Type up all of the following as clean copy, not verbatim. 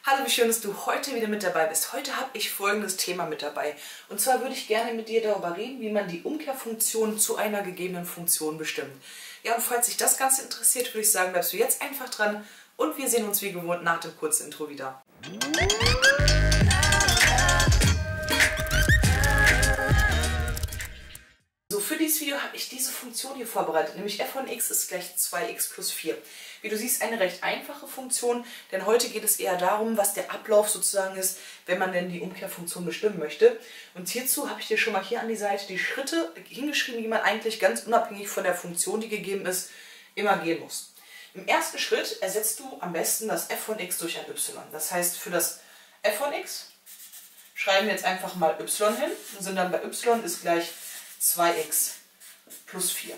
Hallo, wie schön, dass du heute wieder mit dabei bist. Heute habe ich folgendes Thema mit dabei. Und zwar würde ich gerne mit dir darüber reden, wie man die Umkehrfunktion zu einer gegebenen Funktion bestimmt. Ja, und falls dich das Ganze interessiert, würde ich sagen, bleibst du jetzt einfach dran und wir sehen uns wie gewohnt nach dem kurzen Intro wieder. So, für dieses Video habe ich diese Funktion hier vorbereitet, nämlich f von x ist gleich 2x plus 4. Wie du siehst, eine recht einfache Funktion, denn heute geht es eher darum, was der Ablauf sozusagen ist, wenn man denn die Umkehrfunktion bestimmen möchte. Und hierzu habe ich dir schon mal hier an die Seite die Schritte hingeschrieben, die man eigentlich ganz unabhängig von der Funktion, die gegeben ist, immer gehen muss. Im ersten Schritt ersetzt du am besten das f von x durch ein y. Das heißt, für das f von x schreiben wir jetzt einfach mal y hin und sind dann bei y ist gleich 2x plus 4.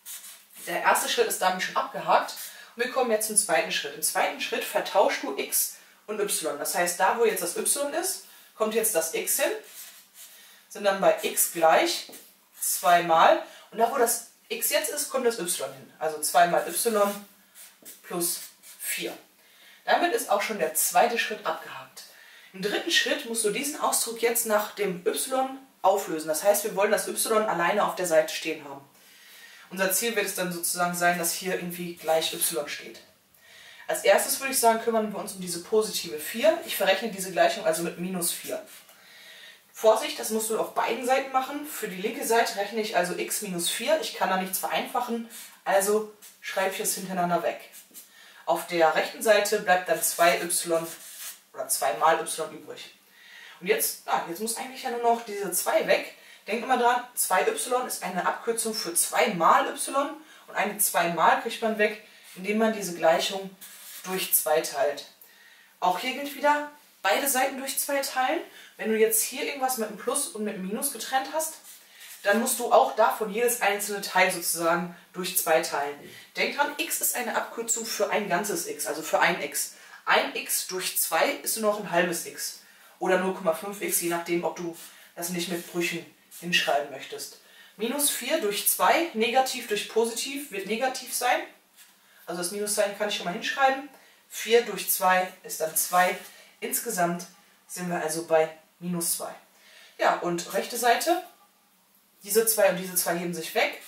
Der erste Schritt ist damit schon abgehakt und wir kommen jetzt zum zweiten Schritt. Im zweiten Schritt vertauschst du x und y. Das heißt, da wo jetzt das y ist, kommt jetzt das x hin, sind dann bei x gleich 2 mal und da wo das x jetzt ist, kommt das y hin. Also 2 mal y plus 4. Damit ist auch schon der zweite Schritt abgehakt. Im dritten Schritt musst du diesen Ausdruck jetzt nach dem y auflösen. Das heißt, wir wollen das y alleine auf der Seite stehen haben. Unser Ziel wird es dann sozusagen sein, dass hier irgendwie gleich y steht. Als erstes würde ich sagen, kümmern wir uns um diese positive 4. Ich verrechne diese Gleichung also mit minus 4. Vorsicht, das musst du auf beiden Seiten machen. Für die linke Seite rechne ich also x minus 4. Ich kann da nichts vereinfachen, also schreibe ich es hintereinander weg. Auf der rechten Seite bleibt dann 2y oder 2 mal y übrig. Und jetzt muss eigentlich ja nur noch diese 2 weg. Denkt immer dran, 2y ist eine Abkürzung für 2 mal y und eine 2 mal kriegt man weg, indem man diese Gleichung durch 2 teilt. Auch hier gilt wieder, beide Seiten durch 2 teilen. Wenn du jetzt hier irgendwas mit einem Plus und mit einem Minus getrennt hast, dann musst du auch davon jedes einzelne Teil sozusagen durch 2 teilen. Denk dran, x ist eine Abkürzung für ein ganzes x, also für ein x. Ein x durch 2 ist nur noch ein halbes x. Oder 0,5x, je nachdem, ob du das nicht mit Brüchen hinschreiben möchtest. Minus 4 durch 2, negativ durch positiv, wird negativ sein. Also das Minuszeichen kann ich schon mal hinschreiben. 4 durch 2 ist dann 2. Insgesamt sind wir also bei minus 2. Ja, und rechte Seite, diese 2 und diese 2 heben sich weg.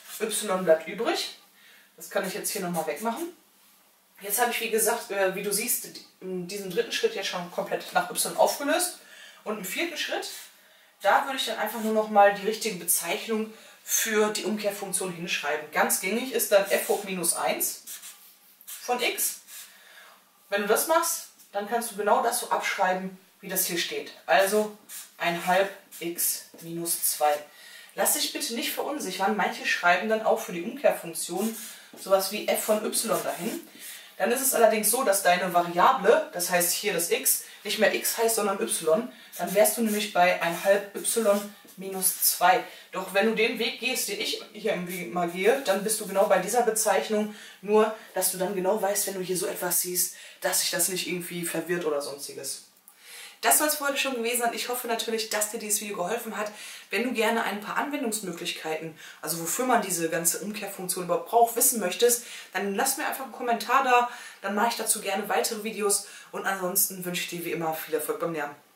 Y bleibt übrig. Das kann ich jetzt hier nochmal wegmachen. Jetzt habe ich, wie gesagt, wie du siehst, in diesem dritten Schritt jetzt schon komplett nach y aufgelöst. Und im vierten Schritt, da würde ich dann einfach nur noch mal die richtige Bezeichnung für die Umkehrfunktion hinschreiben. Ganz gängig ist dann f hoch minus 1 von x. Wenn du das machst, dann kannst du genau das so abschreiben, wie das hier steht. Also 1/2 x minus 2. Lass dich bitte nicht verunsichern. Manche schreiben dann auch für die Umkehrfunktion sowas wie f von y dahin. Dann ist es allerdings so, dass deine Variable, das heißt hier das x, nicht mehr x heißt, sondern y. Dann wärst du nämlich bei 1/2 y minus 2. Doch wenn du den Weg gehst, den ich hier mal gehe, dann bist du genau bei dieser Bezeichnung. Nur, dass du dann genau weißt, wenn du hier so etwas siehst, dass sich das nicht irgendwie verwirrt oder sonstiges. Das soll es für heute schon gewesen sein. Ich hoffe natürlich, dass dir dieses Video geholfen hat. Wenn du gerne ein paar Anwendungsmöglichkeiten, also wofür man diese ganze Umkehrfunktion überhaupt braucht, wissen möchtest, dann lass mir einfach einen Kommentar da. Dann mache ich dazu gerne weitere Videos. Und ansonsten wünsche ich dir wie immer viel Erfolg beim Lernen.